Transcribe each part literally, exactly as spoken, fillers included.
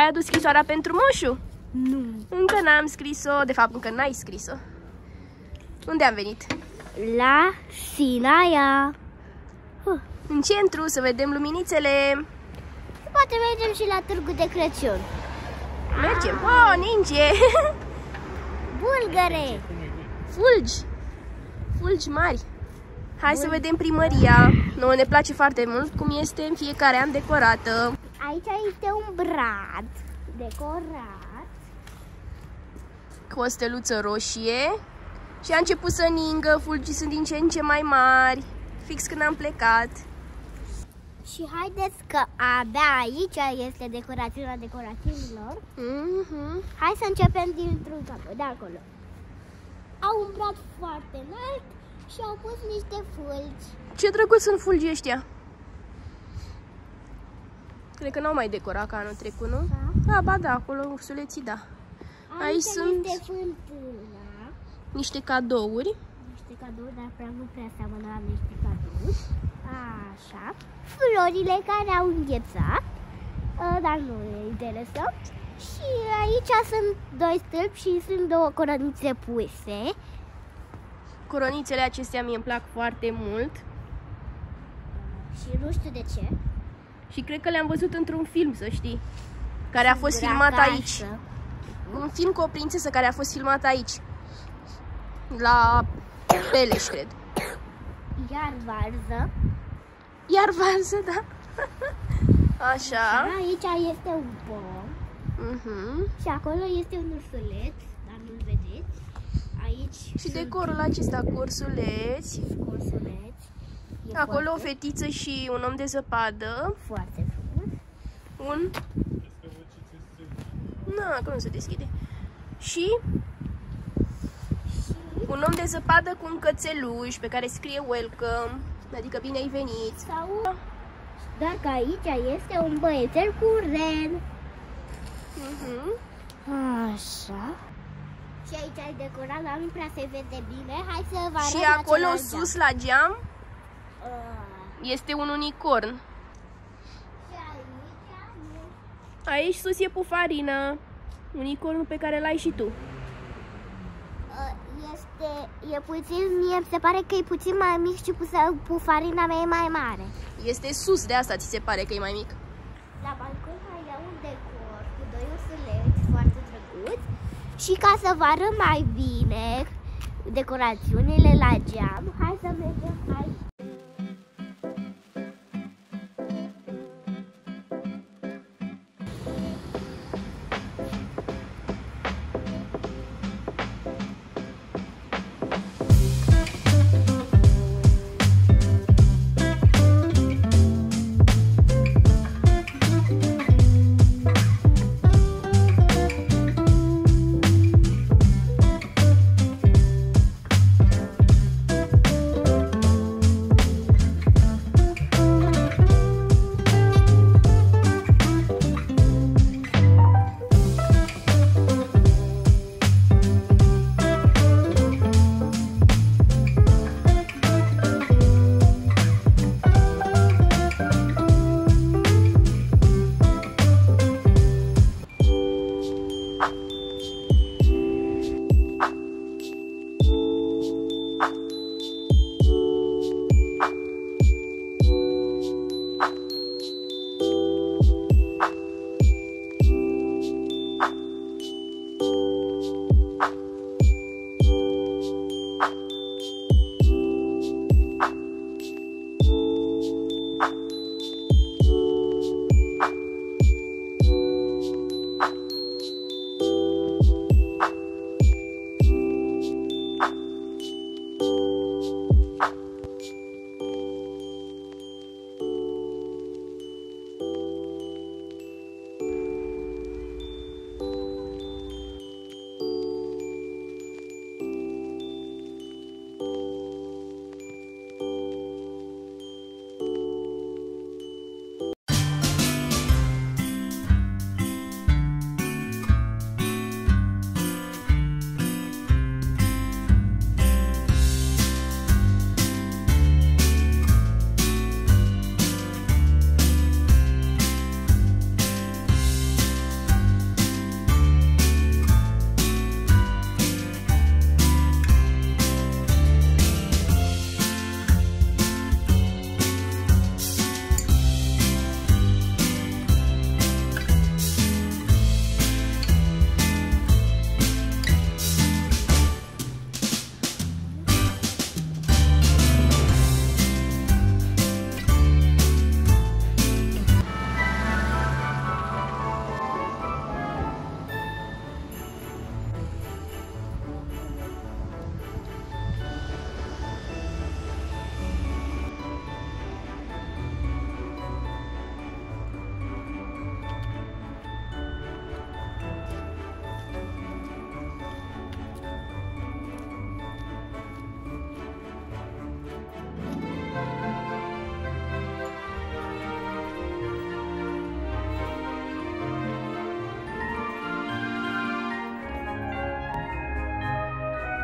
Ai adus scrisoarea pentru moșu? Nu. Încă n-am scris-o, de fapt încă n-ai scris-o. Unde am venit? La Sinaia. Uh, în centru, să vedem luminițele. Poate mergem și la târgul de Crăciun. Mergem. Oh, ninge! Bulgăre! Fulgi! Fulgi mari! Hai Bun. să vedem primăria. Nouă ne place foarte mult cum este în fiecare an decorată. Aici este un brad decorat cu o steluță roșie. Și a început să ningă, fulgii sunt din ce în ce mai mari. Fix când am plecat. Și haideți că abia aici este decorațiunea decorațiunilor. Mm-hmm. Hai să începem dintr-un capăt, de acolo. Au un brad foarte înalt și au pus niște fulgi. Ce drăguț sunt fulgii ăștia. Cred că n-au mai decorat ca anul trecut, nu? Da, ba da, acolo ursuleții, da. Aici, Aici sunt niște fântâna. Niște cadouri. Niște cadouri, dar prea nu prea seamănă la niște cadouri. Așa. Florile care au înghețat, dar nu ne interesă. Și aici sunt doi stâlpi și sunt două coronițe puse. Coronițele acestea mie îmi plac foarte mult. Și nu știu de ce. Și cred că le-am văzut într-un film, să știi. Care a fost filmat aici. Un film cu o prințesă care a fost filmat aici. La Peleș, cred. Iar varză. Iar varză, da. Așa. Aici este un pom. Uh-huh. Și acolo este un ursuleț, dar nu-l vedeți. Aici și decorul acesta cu ursuleți. Ursuleți. Acolo o fetiță și un om de zăpadă. Foarte frumos. Un... Na, că nu se deschide. Și... un om de zăpadă cu un cățeluș pe care scrie welcome, adică bine ai venit. Sau doar că aici este un băiețel cu un ren. Uh-huh. Așa. Și aici ai decorat, dar nu prea se vede bine. Hai să vă arăt. Și acolo sus geam. la geam uh. este un unicorn. Și aici, aici sus e Pufarina, unicornul pe care l-ai și tu. Este, e puțin, mie se pare că e puțin mai mic și Pufarina mea e mai mare. Este sus, de asta ți se pare că e mai mic. La balcon mai e un decor cu doi ursuleți foarte drăguți. Și ca să vă arăt mai bine decorațiunile la geam, hai să mergem aici.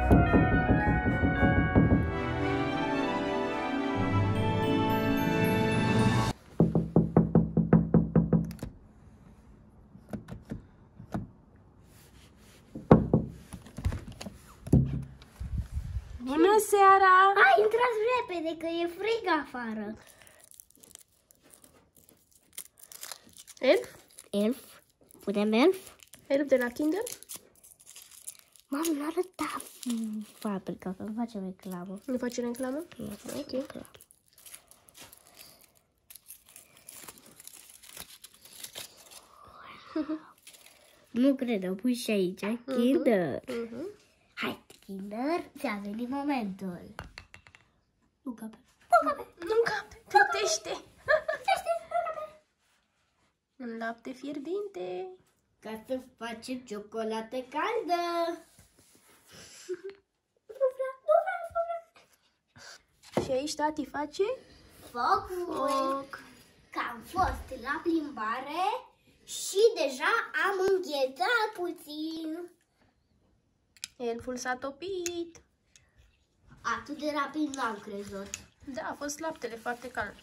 Bună seara! Hai, intrați repede, că e frig afară. Elf? Elf? Putem elf? Elf de la Kinder? Mamă, nu arăta fabrica, că nu facem reclamă. Nu face reclamă? Nu facem Ok. reclamă. Nu cred, am pus și aici, Kinder. Uh-huh. Hai, Kinder, ți-a venit momentul. Nu cape. Nu cape! Nu cape! Tutește! Un lapte fierbinte. Ca să facem ciocolată caldă. Nu vreau, nu vreau, nu vreau. Și aici tati face Foc. foc. Că am fost la plimbare și deja am înghețat puțin. Elful s-a topit. Atât de rapid n-am crezut. Da, a fost laptele foarte cald.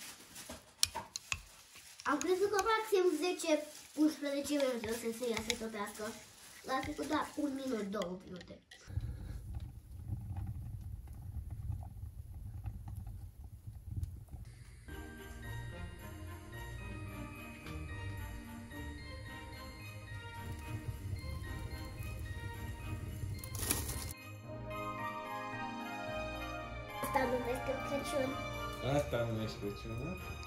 Am crezut că maxim zece unsprezece minute o să se ia să topească. L-a trecut doar un minut, două minute. Asta numesc Crăciun. Asta numești Crăciun, da?